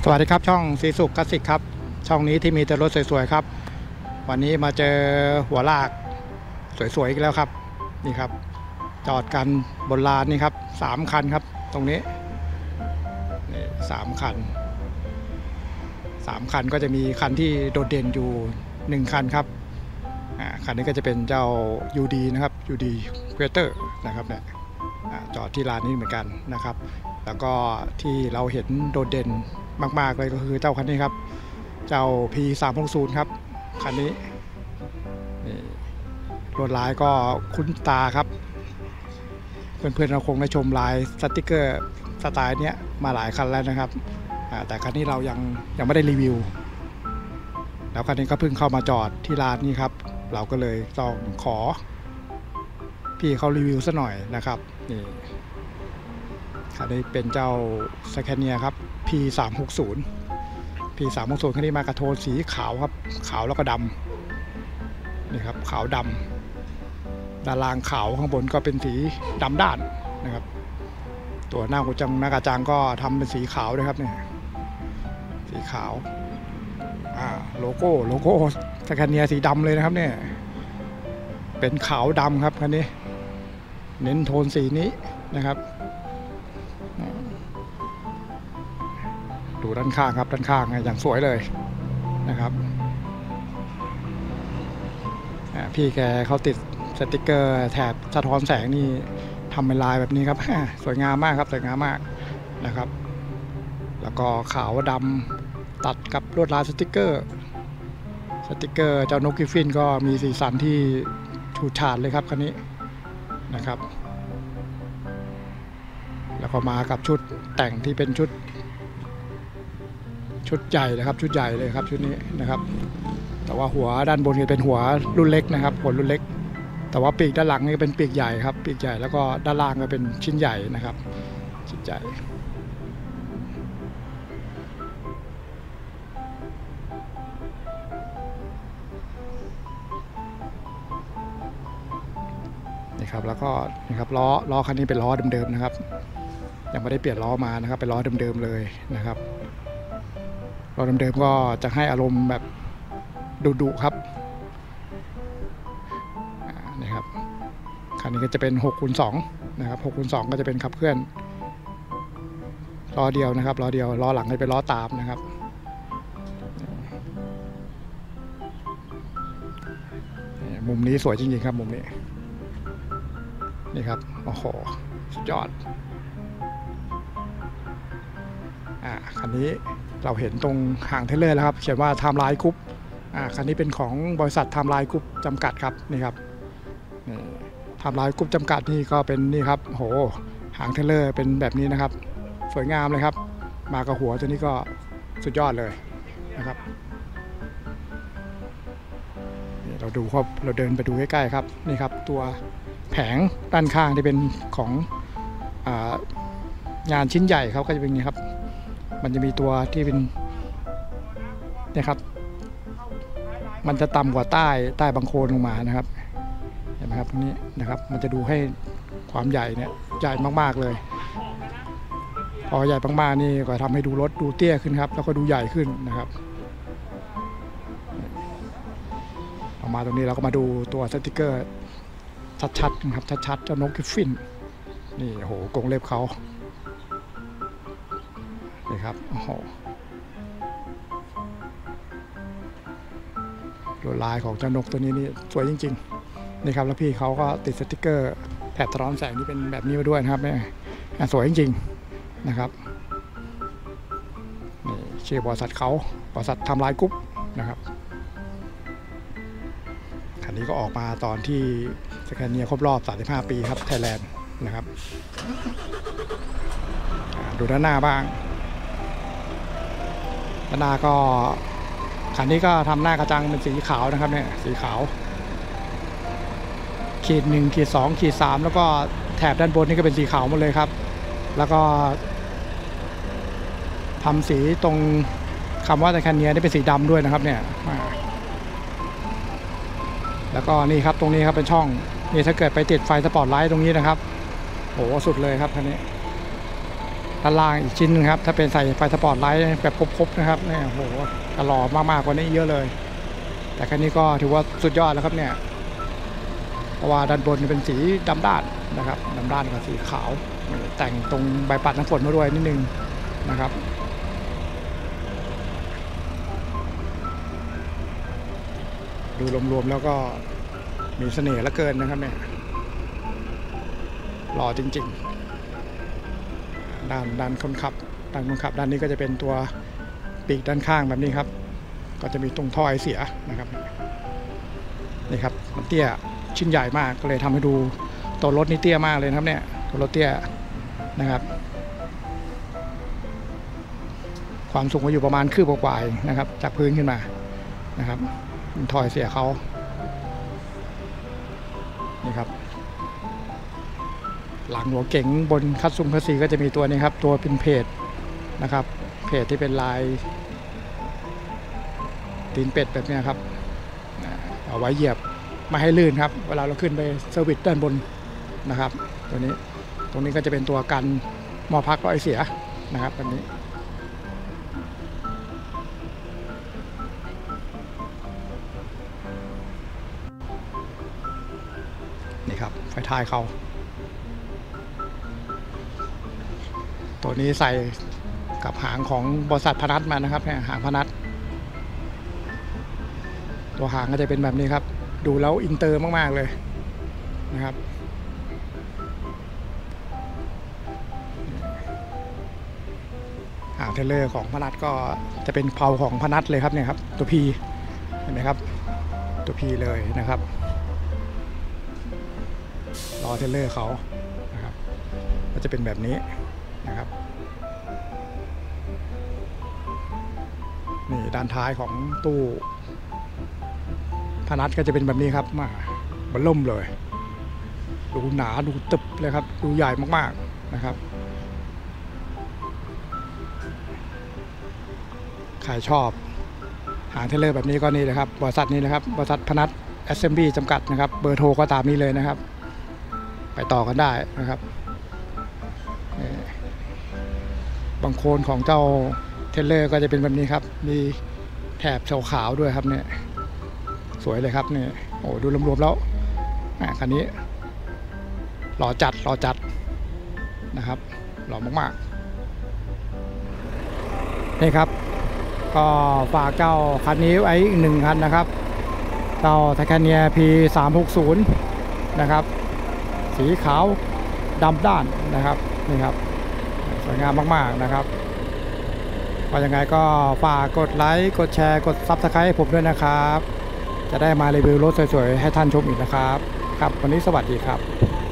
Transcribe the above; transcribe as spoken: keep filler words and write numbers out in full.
สวัสดีครับช่องสีสุขคลาสสิกครับช่องนี้ที่มีแต่รถสวยๆครับวันนี้มาเจอหัวลากสวยๆอีกแล้วครับนี่ครับจอดกันบนลานนี่ครับสามคันครับตรงนี้นี่สามคันสามคันก็จะมีคันที่โดดเด่นอยู่หนึ่งคันครับอ่าคันนี้ก็จะเป็นเจ้า ยู ดี นะครับ ยู ดี Creator นะครับเนี่ยจอดที่ลานนี้เหมือนกันนะครับแล้วก็ที่เราเห็นโดดเด่นมากๆเลยก็คือเจ้าคันนี้ครับเจ้า พี สามหกศูนย์ ครับคันนี้นี่ลวดลายก็คุ้นตาครับเพื่อนๆเราคงได้ชมลายสติกเกอร์สไตล์นี้มาหลายคันแล้วนะครับแต่คันนี้เรายังยังไม่ได้รีวิวแล้วคันนี้ก็เพิ่งเข้ามาจอดที่ร้านนี้ครับเราก็เลยต้องขอพี่เขารีวิวซะหน่อยนะครับนี่คันนี้เป็นเจ้าสแคเนียครับ พี สามหกศูนย์ พี สามหกศูนย์คันนี้มากับโทนสีขาวครับขาวแล้วก็ดำนี่ครับขาวดำด้านล่างขาวข้างบนก็เป็นสีดำด้านนะครับตัวหน้ากุจังหน้ากระจังก็ทำเป็นสีขาวด้วยครับเนี่ยสีขาวอ่าโลโก้โลโก้สแคเนียสีดำเลยนะครับเนี่ยเป็นขาวดำครับคันนี้เน้นโทนสีนี้นะครับดูด้านข้างครับด้านข้างอย่างสวยเลยนะครับพี่แกเขาติดสติกเกอร์แถบสะท้อนแสงนี่ทำเป็นลายแบบนี้ครับสวยงามมากครับสวยงามมากนะครับแล้วก็ขาวดำตัดกับลวดลายสติกเกอร์สติกเกอร์เจ้านกกริฟฟินก็มีสีสันที่ฉูดฉาดเลยครับคันนี้นะครับแล้วก็มากับชุดแต่งที่เป็นชุดชุดใหญ่นะครับชุดใหญ่เลยครับชุดนี้นะครับแต่ว่าหัวด้านบนจะเป็นหัวรุ่นเล็กนะครับหัวรุ่นเล็กแต่ว่าปีกด้านหลังนี่เป็นปีกใหญ่ครับปีกใหญ่แล้วก็ด้านล่างก็เป็นชิ้นใหญ่นะครับชิ้นใหญ่นี่ครับแล้วก็นี่ครับล้อล้อคันนี้เป็นล้อเดิมๆนะครับยังไม่ได้เปลี่ยนล้อมานะครับเป็นล้อเดิมๆเลยนะครับล้อเดิมๆก็จะให้อารมณ์แบบดุๆครับนี่ครับคันนี้ก็จะเป็น หกคูณสอง นะครับ หกคูณสอง ก็จะเป็นขับเคลื่อนล้อเดียวนะครับล้อเดียวล้อหลังจะเป็นล้อตามนะครับมุมนี้สวยจริงๆครับมุมนี้นี่ครับโอ้โหสุดยอดอ่าคันนี้เราเห็นตรงห่างเทเลอร์แล้วครับเขียนว่าไทม์ไลน์กรุ๊ปอ่าคันนี้เป็นของบริษัทไทม์ไลน์กรุ๊ปจำกัดครับนี่ครับนี่ไทม์ไลน์กรุ๊ปจำกัดนี่ก็เป็นนี่ครับโหหางเทเลอร์เป็นแบบนี้นะครับสวยงามเลยครับมากับหัวตัวนี้ก็สุดยอดเลยนะครับนี่เราดูครับเราเดินไปดูใกล้ๆครับนี่ครับตัวแผงด้านข้างที่เป็นของอ่างานชิ้นใหญ่เขาก็จะเป็นอย่างนี้ครับมันจะมีตัวที่เป็นเนี่ยครับมันจะต่ำกว่าใต้ใต้บังโคลนลงมานะครับเห็นไหมครับตรงนี้นะครับมันจะดูให้ความใหญ่เนี่ยใหญ่มากๆเลยพอใหญ่มากๆนี่ก็ทำให้ดูรถดูเตี้ยขึ้นครับแล้วก็ดูใหญ่ขึ้นนะครับออกมาตรงนี้เราก็มาดูตัวสติกเกอร์ชัดๆนะครับชัดๆเจ้านกกริฟฟินนี่โอ้โหกรงเล็บเขานี่ครับโอ้โหลวดลายของเจ้านกตัวนี้นี่สวยจริงๆนี่ครับแล้วพี่เขาก็ติดสติกเกอร์แถบสะท้อนแสงนี่เป็นแบบนี้มาด้วยนะครับเนี่ยสวยจริงๆนะครับนี่ชื่อบริษัทเขาบริษัทไทม์ไลน์กรุ๊ปนะครับคันนี้ก็ออกมาตอนที่สแคเนียครบรอบสามสิบห้าปีครับไทยแลนด์นะครับดูด้านหน้าบ้างด้านหน้าก็คันนี้ก็ทำหน้ากระจังเป็นสีขาวนะครับเนี่ยสีขาวขีดหนึ่งขีดสองขีดสามแล้วก็แถบด้านบนนี่ก็เป็นสีขาวหมดเลยครับแล้วก็ทำสีตรงคำว่าสแคเนียนี่เป็นสีดำด้วยนะครับเนี่ยแล้วก็นี่ครับตรงนี้ครับเป็นช่องนี่ถ้าเกิดไปติดไฟสปอตไลท์ตรงนี้นะครับโหสุดเลยครับคันนี้ด้านล่างอีกชิ้นนึงครับถ้าเป็นใส่ไฟสปอร์ตไลท์แบบครบๆนะครับเนี่ยโหกระหล่อมากๆกว่านี้เยอะเลยแต่คันนี้ก็ถือว่าสุดยอดแล้วครับเนี่ยเพราะว่าด้านบนเป็นสีดำด้านนะครับดำด้านกับสีขาวแต่งตรงใบปัดน้ำฝนมาด้วยนิดนึงนะครับดูรวมๆแล้วก็มีเสน่ห์เหลือเกินนะครับเนี่ยหล่อจริงๆด้านด้านคนขับด้านคนขับด้านนี้ก็จะเป็นตัวปีกด้านข้างแบบนี้ครับก็จะมีตรงท่อไอเสียนะครับนี่ครับมันเตี้ยชิ้นใหญ่มากก็เลยทำให้ดูตัวรถนี่เตี้ยมากเลยครับเนี่ยตัวรถเตี้ยนะครับความสูงก็อยู่ประมาณคืบกว่าๆนะครับจากพื้นขึ้นมานะครับท่อไอเสียเขานี่ครับหลังหัวเก๋งบนคัสซุงคัสซีก็จะมีตัวนี้ครับตัวเป็นเพจนะครับเพจที่เป็นลายตีนเป็ดแบบนี้ครับเอาไว้เหยียบไม่ให้ลื่นครับเวลาเราขึ้นไปเซอร์วิสด้านบนนะครับตัวนี้ตรงนี้ก็จะเป็นตัวกันหม้อพักไอเสียนะครับแบบนี้นี่ครับไฟท้ายเขาตัวนี้ใส่กับหางของบริษัทพนัสมานะครับหางพนัสตัวหางก็จะเป็นแบบนี้ครับดูแล้วอินเตอร์มากๆเลยนะครับหางเทเลอร์ของพนัสก็จะเป็นเพลาของพนัสเลยครับเนี่ยครับตัวพีเห็นไหมครับตัวพีเลยนะครับล้อเทเลอร์เขานะครับก็จะเป็นแบบนี้นะครับนี่ด้านท้ายของตู้พนัสก็จะเป็นแบบนี้ครับมาบรรล่มเลยดูหนาดูตึบเลยครับดูใหญ่มากๆนะครับใครชอบหางเทเลอร์แบบนี้ก็นี่เลยครับบริษัทนี้นะครับบริษัทพนัสแอสเซมบลีจำกัดนะครับเบอร์โทรก็ตามนี้เลยนะครับไปต่อกันได้นะครับบางโคนของเจ้าเทเลอร์ก็จะเป็นแบบนี้ครับมีแถบขาวๆด้วยครับเนี่ยสวยเลยครับนี่โอ้ดูรวมๆแล้วคันนี้หล่อจัดหล่อจัดนะครับหล่อมากๆนี่ครับก็ฝากเจ้าคันนี้ไว้อีกหนึ่งคันนะครับเจ้าไทแคนเนีย พี สามหกศูนย์ นะครับสีขาวดำด้านนะครับนี่ครับสวยงามมากๆนะครับก็ยังไงก็ฝากกดไลค์กดแชร์กด ซับสไครบ์ ให้ผมด้วยนะครับจะได้มารีวิวรถสวยๆให้ท่านชมอีกนะครับครับวันนี้สวัสดีครับ